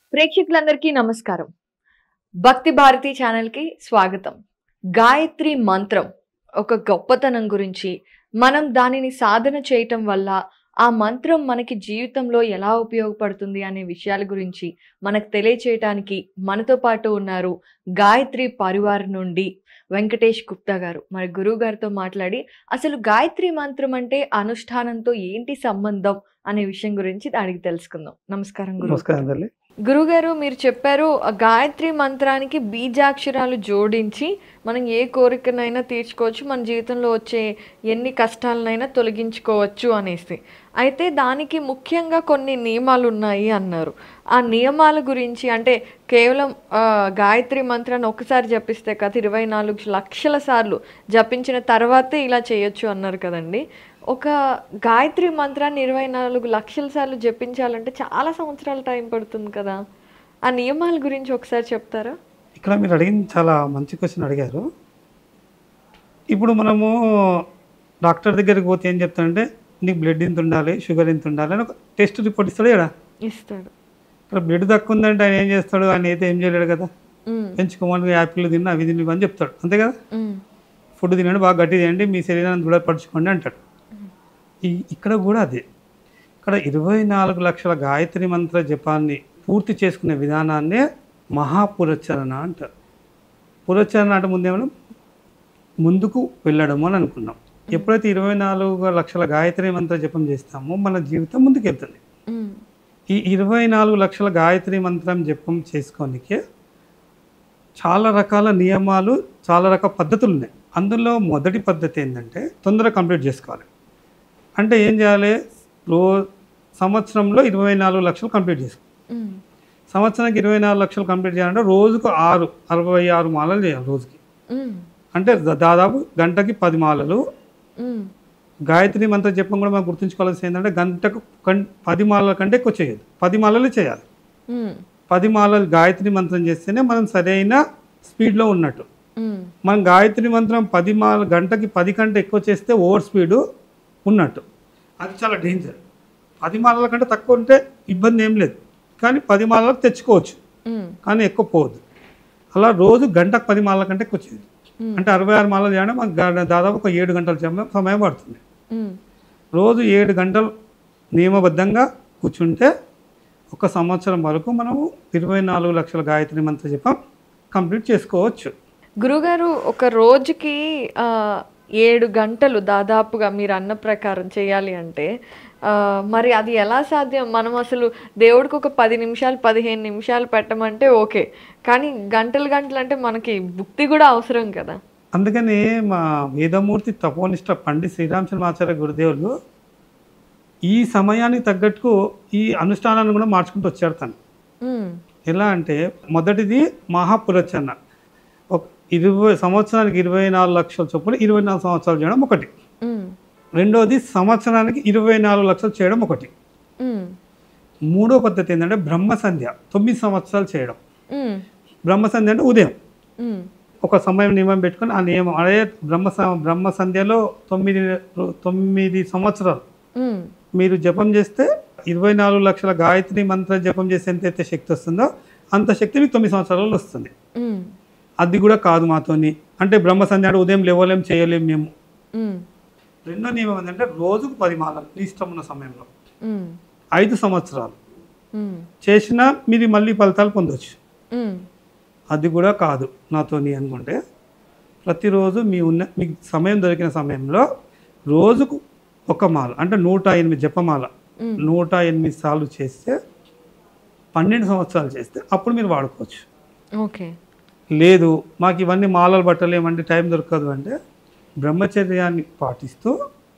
ప్రేక్షకులందరికీ నమస్కారం. భక్తి భారతి ఛానల్‌కి స్వాగతం. గాయత్రి మంత్రం ఒక గొప్పతనం గురించి, మనం దానిని సాధన చేయటం వల్ల ఆ మంత్రం మనకి జీవితంలో ఎలా ఉపయోగపడుతుంది అనే విషయాల గురించి మనకు తెలియచేయటానికి మనతో పాటు ఉన్నారు గాయత్రి పరివార్ నుండి వెంకటేష్ గుప్తా గారు. మరి గురువు గారితో మాట్లాడి అసలు గాయత్రి మంత్రం అంటే అనుష్ఠానంతో ఏంటి సంబంధం అనే విషయం గురించి అడిగి తెలుసుకుందాం. నమస్కారం గురువు. నమస్కారం తల్లి. గురుగారు, మీరు చెప్పారు గాయత్రి మంత్రానికి బీజాక్షరాలు జోడించి మనం ఏ కోరికనైనా తీర్చుకోవచ్చు, మన జీవితంలో వచ్చే ఎన్ని కష్టాలనైనా తొలగించుకోవచ్చు అనేసి. అయితే దానికి ముఖ్యంగా కొన్ని నియమాలు ఉన్నాయి అన్నారు. ఆ నియమాల గురించి, అంటే కేవలం గాయత్రి మంత్రాన్ని ఒకసారి జపిస్తే కదా, 24 లక్షల సార్లు జపించిన తర్వాతే ఇలా చేయొచ్చు అన్నారు కదండి. ఒక గాయత్రి మంత్రాన్ని 24 లక్షల సార్లు జపించాలంటే చాలా సంవత్సరాల టైం పడుతుంది కదా. ఆ నియమాల గురించి ఒకసారి చెప్తారా? ఇక్కడ మీరు అడిగింది చాలా మంచి క్వశ్చన్ అడిగారు. ఇప్పుడు మనము డాక్టర్ దగ్గరికి పోతే ఏం చెప్తాడంటే, నీకు బ్లడ్ ఇంత ఉండాలి, షుగర్ ఇంత ఉండాలి అని ఒక టెస్ట్ రిపోర్ట్ ఇస్తాడు కదా. ఇస్తాడు. ఇక్కడ బ్లడ్ తక్కువ ఉందంటే ఆయన ఏం చేస్తాడు? ఆయన అయితే ఏం చేయలేడు కదా. పెంచుకోమని యాపిల్ తిన్నా, అవి తిని అని చెప్తాడు, అంతే కదా. ఫుడ్ తినండి, బాగా గట్టి తినండి, మీ శరీరాన్ని దృఢపరచుకోండి అంటాడు. ఇక్కడ కూడా అదే. ఇక్కడ 24 లక్షల గాయత్రి మంత్ర జపాన్ని పూర్తి చేసుకునే విధానాన్నే మహాపురచరణ అంటారు. పురచరణ అంటే ముందేమన్నా ముందుకు వెళ్ళడము అని అనుకున్నాం. ఎప్పుడైతే 24 లక్షల గాయత్రి మంత్ర జపం చేస్తామో మన జీవితం ముందుకు వెళ్తుంది. ఈ 24 లక్షల గాయత్రి మంత్రం జపం చేసుకోనికే చాలా రకాల నియమాలు, చాలా రకాల పద్ధతులు ఉన్నాయి. అందులో మొదటి పద్ధతి ఏంటంటే తొందరగా కంప్లీట్ చేసుకోవాలి. అంటే ఏం చేయాలి? సంవత్సరంలో 24 లక్షలు కంప్లీట్ చేసుకోవాలి. సంవత్సరానికి 24 లక్షలు కంప్లీట్ చేయాలంటే రోజుకు 66 మాలలు చేయాలి రోజుకి. అంటే దాదాపు గంటకి 10 మాలలు. గాయత్రి మంత్ర జపం కూడా మనం గుర్తుంచుకోవాల్సింది ఏంటంటే గంటకు 10 మాలల కంటే ఎక్కువ చేయదు, 10 మాలలు చేయాలి. 10 మాలలు గాయత్రి మంత్రం చేస్తేనే మనం సరైన స్పీడ్లో ఉన్నట్టు. మనం గాయత్రి మంత్రం 10 మాలలు గంటకి 10 కంటే ఎక్కువ చేస్తే ఓవర్ స్పీడు ఉన్నట్టు. అది చాలా డేంజర్. 10 మాలల కంటే తక్కువ ఉంటే ఇబ్బంది ఏం లేదు, కానీ 10 మాలలకు తెచ్చుకోవచ్చు, కానీ ఎక్కువ పోవద్దు. అలా రోజు గంటకు 10 మాలల కంటే ఎక్కువ చేయదు. అంటే 66 మాలలు చేయడం మనకు దాదాపు ఒక 7 గంటల సమయం పడుతుంది. రోజు 7 గంటలు నియమబద్ధంగా కూర్చుంటే 1 సంవత్సరం వరకు మనము 24 లక్షల గాయత్రి మంత్ర జపం కంప్లీట్ చేసుకోవచ్చు. గురుగారు, ఒక రోజుకి 7 గంటలు దాదాపుగా మీరు అన్న ప్రకారం చేయాలి అంటే మరి అది ఎలా సాధ్యం? మనం అసలు దేవుడికి ఒక 10 నిమిషాలు 15 నిమిషాలు పెట్టమంటే ఓకే, కానీ గంటలు గంటలు అంటే మనకి భుక్తి కూడా అవసరం కదా. అందుకని మా వేదమూర్తి తపోనిష్ట పండిత్ శ్రీరామచంద్రాచార్య గురుదేవులు ఈ సమయానికి తగ్గట్టుకు ఈ అనుష్ఠానాన్ని కూడా మార్చుకుంటూ వచ్చారు తను. ఎలా అంటే మొదటిది మహాపురచరణ. 20 సంవత్సరానికి 24 లక్షల చొప్పున 24 సంవత్సరాలు చేయడం ఒకటి. రెండోది సంవత్సరానికి 24 లక్షలు చేయడం ఒకటి. మూడో పద్ధతి ఏంటంటే బ్రహ్మ సంధ్య 9 సంవత్సరాలు చేయడం. బ్రహ్మ సంధ్య అంటే ఉదయం ఒక సమయం నియమం పెట్టుకొని ఆ నియమం అదే బ్రహ్మ సంధ్యలో 9 సంవత్సరాలు మీరు జపం చేస్తే 24 లక్షల గాయత్రి మంత్ర జపం చేస్తే ఎంతైతే శక్తి వస్తుందో అంత శక్తి మీకు 9 సంవత్సరాలు వస్తుంది. అది కూడా కాదు మాతోని అంటే బ్రహ్మ సంధ్య అంటే ఉదయం లేవలేం, చేయలేం మేము. రెండో నియమం ఏంటంటే రోజుకు 10 మాలలు మీ ఇష్టం ఉన్న సమయంలో 5 సంవత్సరాలు చేసినా మీరు మళ్ళీ ఫలితాలు పొందవచ్చు. అది కూడా కాదు నాతోని అనుకుంటే ప్రతిరోజు మీకు సమయం దొరికిన సమయంలో రోజుకు 1 మాల అంటే 108 జపమాల 108 సార్లు చేస్తే 12 సంవత్సరాలు చేస్తే అప్పుడు మీరు వాడుకోవచ్చు. ఓకే. లేదు మాకు ఇవన్నీ మాలలు పట్టలేమంటే టైం దొరకదు అంటే బ్రహ్మచర్యాన్ని పాటిస్తూ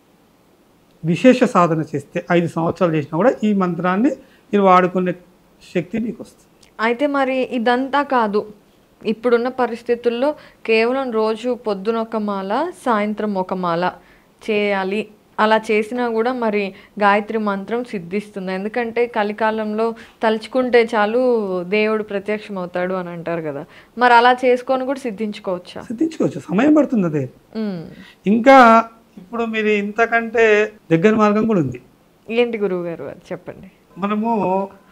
విశేష సాధన చేస్తే 5 సంవత్సరాలు చేసినా కూడా ఈ మంత్రాన్ని మీరు వాడుకునే శక్తి మీకు వస్తుంది. అయితే మరి ఇదంతా కాదు, ఇప్పుడున్న పరిస్థితుల్లో కేవలం రోజు పొద్దున 1 మాల సాయంత్రం 1 మాల చేయాలి, అలా చేసినా కూడా మరి గాయత్రి మంత్రం సిద్ధిస్తుంది. ఎందుకంటే కలికాలంలో తలుచుకుంటే చాలు దేవుడు ప్రత్యక్షం అవుతాడు అని అంటారు కదా. మరి అలా చేసుకొని కూడా సిద్ధించుకోవచ్చా? సిద్ధించుకోవచ్చు, సమయం పడుతుంది అదే. ఇంకా ఇప్పుడు మీరు ఇంతకంటే దగ్గర మార్గం కూడా ఉంది. ఏంటి గురువు గారు అది చెప్పండి. మనము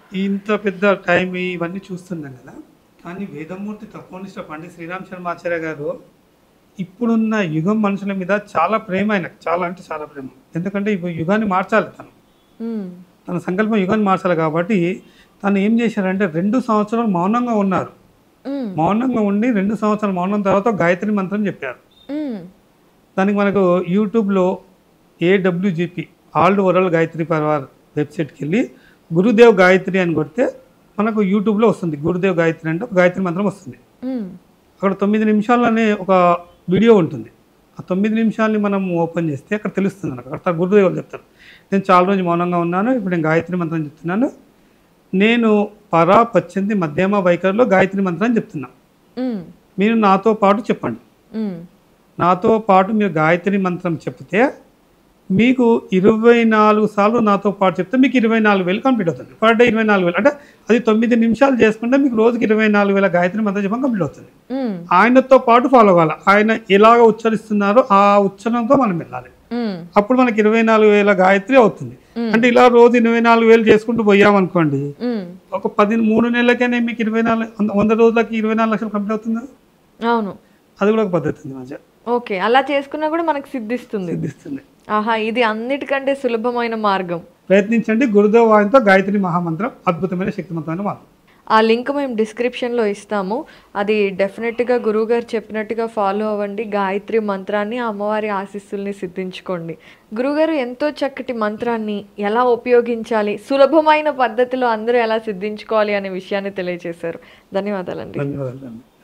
ఇంత పెద్ద టైం ఇవన్నీ చూస్తున్నాం కదా, కానీ వేదమూర్తి తపోనిష్ట పండిత్ శ్రీరామ్ శర్మాచార్య గారు ఇప్పుడున్న యుగం మనుషుల మీద చాలా ప్రేమ, ఆయనకు చాలా అంటే చాలా ప్రేమ. ఎందుకంటే ఇప్పుడు యుగాన్ని మార్చాలి తన సంకల్పం యుగాన్ని మార్చాలి కాబట్టి తను ఏం చేశారంటే 2 సంవత్సరాలు మౌనంగా ఉన్నారు. మౌనంగా ఉండి 2 సంవత్సరాలు మౌనం తర్వాత గాయత్రి మంత్రం చెప్పారు. దానికి మనకు యూట్యూబ్లో AWGP all world Gayatri Pariwar వెబ్సైట్కి వెళ్ళి గురుదేవ్ గాయత్రి అని కొడితే మనకు యూట్యూబ్లో వస్తుంది. గురుదేవ్ గాయత్రి అంటే ఒక గాయత్రి మంత్రం వస్తుంది. అక్కడ 9 నిమిషాలనే ఒక వీడియో ఉంటుంది. ఆ 9 నిమిషాలని మనం ఓపెన్ చేస్తే అక్కడ తెలుస్తుంది మనకు. అక్కడ గురుదేవులు చెప్తారు, నేను చాలా రోజు మౌనంగా ఉన్నాను, ఇప్పుడు నేను గాయత్రి మంత్రం చెప్తున్నాను, నేను పరా పచ్చింది మధ్యమ వైఖరిలో గాయత్రి మంత్రం చెప్తున్నా, మీరు నాతో పాటు చెప్పండి. నాతో పాటు మీరు గాయత్రి మంత్రం చెప్తే మీకు 24 సార్లు నాతో పాటు చెప్తే మీకు 24,000 కంప్లీట్ అవుతుంది. పర్ డే 24,000 అంటే అది 9 నిమిషాలు చేసుకుంటే మీకు రోజుకి 24,000 గాయత్రి మంత్రం చెప్పడం కంప్లీట్ అవుతుంది. ఆయనతో పాటు ఫాలో అవ్వాలి. ఆయన ఎలాగ ఉచ్చరిస్తున్నారో ఆ ఉచ్చరణతో మనం వెళ్ళాలి. అప్పుడు మనకి 24,000 గాయత్రి అవుతుంది. అంటే ఇలా రోజు 24,000 చేసుకుంటూ పోయామనుకోండి, ఒక 13 నెలలకైనా మీకు 100 రోజులకి 24 లక్షలు కంప్లీట్ అవుతుంది. అవును, అది కూడా ఒక పద్ధతి ఉంది మంచిగా. ఓకే, అలా చేసుకున్నా కూడా మనకు సిద్ధిస్తుంది. ఆహా, ఇది అన్నిటికంటే సులభమైన మార్గం. ప్రయత్నించండి. గురుదేవ్ వారితో గాయత్రి మహామంత్రం అద్భుతమైన శక్తివంతమైన మార్గం. ఆ లింక్ మేము డిస్క్రిప్షన్లో ఇస్తాము. అది డెఫినెట్గా గురువుగారు చెప్పినట్టుగా ఫాలో అవ్వండి. గాయత్రి మంత్రాన్ని, అమ్మవారి ఆశీస్సుల్ని సిద్ధించుకోండి. గురువుగారు ఎంతో చక్కటి మంత్రాన్ని ఎలా ఉపయోగించాలి, సులభమైన పద్ధతిలో అందరూ ఎలా సిద్ధించుకోవాలి అనే విషయాన్ని తెలియజేశారు. ధన్యవాదాలండి. ధన్యవాదాలు.